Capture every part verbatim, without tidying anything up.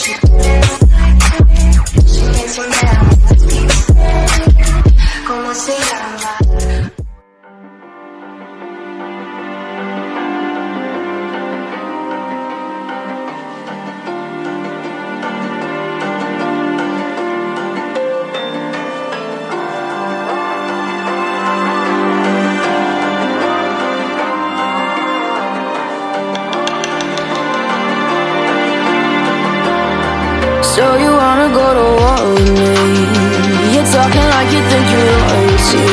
So you wanna go to war with me? You're talking like you think you're royalty.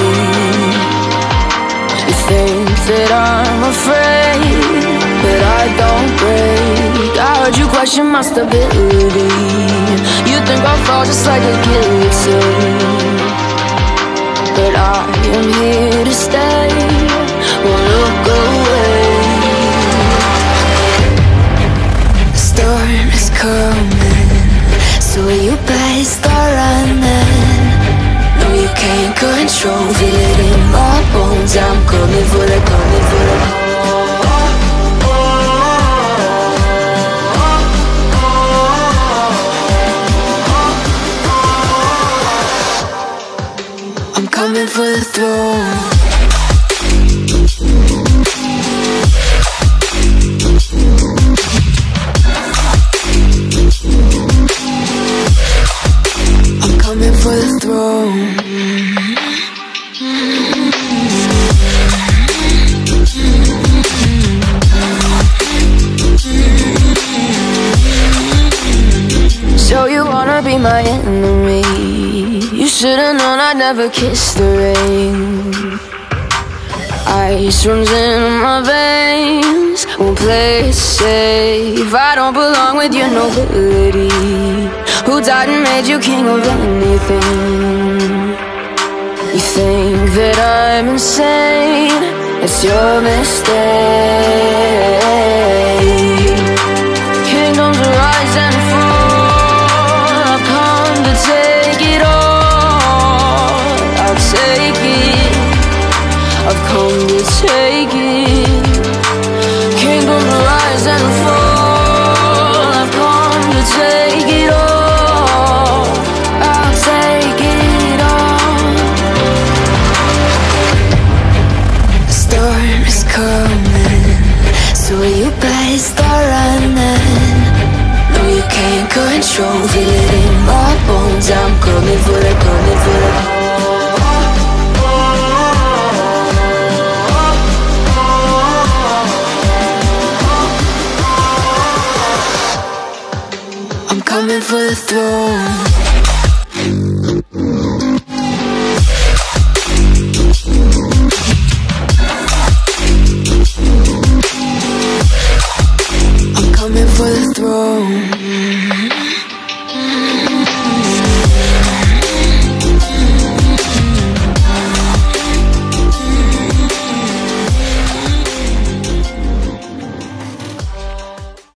You think that I'm afraid, but I don't break. I heard you question my stability. You think I'll fall just like a guillotine, but I am here to stay. Won't look away. The storm is coming, so you better start running. No, you can't control, feel it in my bones. I'm coming for the, coming for the. I'm coming for the throne. For the throne. So you wanna be my enemy? You should've known I'd never kiss the rain. Ice runs in my veins, won't play it safe. I don't belong with your nobility. Who died and made you king of anything? You think that I'm insane? It's your mistake. Kingdoms rise and fall, I've come to take it all. I'll take it, I've come to take it. Kingdoms rise and fall, I've come to take it all. So you better start running. No, you can't control, feel it in my bones. I'm coming for the, coming for the. I'm coming for the throne. For the throne.